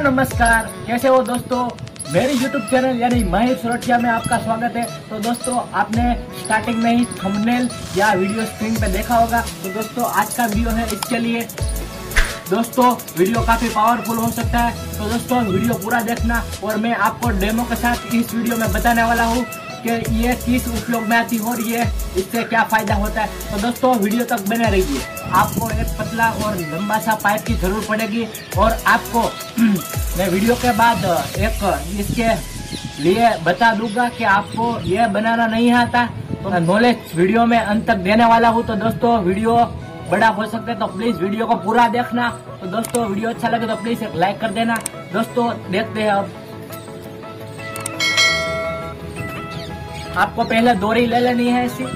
नमस्कार, कैसे हो दोस्तों। मेरे YouTube चैनल यानी महेश सोरठिया में आपका स्वागत है। तो दोस्तों, आपने स्टार्टिंग में ही थंबनेल या वीडियो स्क्रीन पे देखा होगा। तो दोस्तों, आज का वीडियो है इसके लिए। दोस्तों, वीडियो काफी पावरफुल हो सकता है, तो दोस्तों वीडियो पूरा देखना। और मैं आपको डेमो के साथ इस वीडियो में बताने वाला हूँ कि ये किस उपयोग में आती है और ये इससे क्या फायदा होता है। तो दोस्तों, वीडियो तक बने रहिए। आपको एक पतला और लंबा सा पाइप की जरूरत पड़ेगी और आपको मैं वीडियो के बाद एक इसके लिए बता दूंगा कि आपको ये बनाना नहीं आता। तो नॉलेज वीडियो में अंत तक देने वाला हूँ। तो दोस्तों, वीडियो बड़ा हो सकता है, तो प्लीज वीडियो को पूरा देखना। तो दोस्तों, वीडियो अच्छा लगे तो प्लीज एक लाइक कर देना। दोस्तों, देखते हैं अब। आपको पहले डोरी ले लेनी है ऐसी।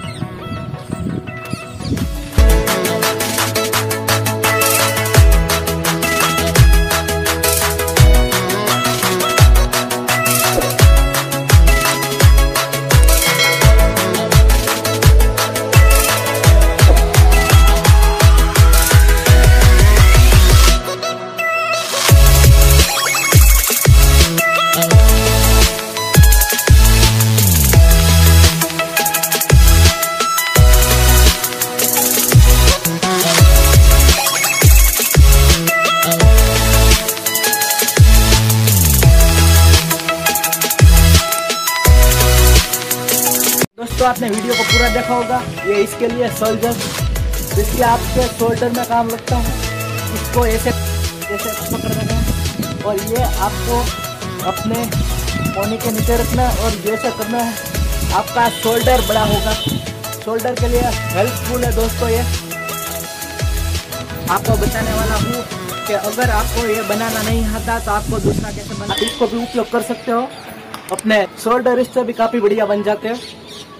दोस्तों, आपने वीडियो को पूरा देखा होगा। ये इसके लिए सोल्जर, इसके आपके शोल्डर में काम लगता है। इसको ऐसे पकड़ रखना है और ये आपको अपने कोहनी के नीचे रखना है और जैसे करना है आपका शोल्डर बड़ा होगा। शोल्डर के लिए हेल्पफुल है दोस्तों। ये आपको बताने वाला हूँ कि अगर आपको ये बनाना नहीं आता तो आपको दूसरा कैसे बना, इसको भी उपयोग कर सकते हो। अपने शोल्डर इससे भी काफी बढ़िया बन जाते हैं।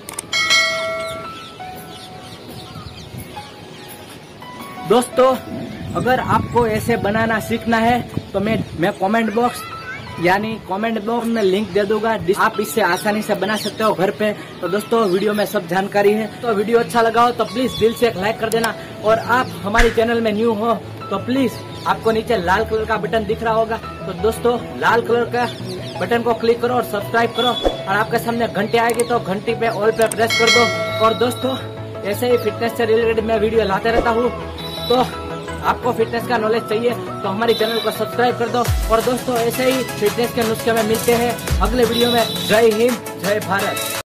दोस्तों, अगर आपको ऐसे बनाना सीखना है तो मैं कमेंट बॉक्स में लिंक दे दूंगा। आप इससे आसानी से बना सकते हो घर पे। तो दोस्तों, वीडियो में सब जानकारी है। तो वीडियो अच्छा लगा हो तो प्लीज दिल से एक लाइक कर देना। और आप हमारे चैनल में न्यू हो तो प्लीज, आपको नीचे लाल कलर का बटन दिख रहा होगा। तो दोस्तों, लाल कलर का बटन को क्लिक करो और सब्सक्राइब करो। और आपके सामने घंटी आएगी तो घंटी पे ऑल पे प्रेस कर दो। और दोस्तों, ऐसे ही फिटनेस से रिलेटेड मैं वीडियो लाते रहता हूँ। तो आपको फिटनेस का नॉलेज चाहिए तो हमारे चैनल को सब्सक्राइब कर दो। और दोस्तों, ऐसे ही फिटनेस के नुस्खे में मिलते हैं अगले वीडियो में। जय हिंद, जय भारत।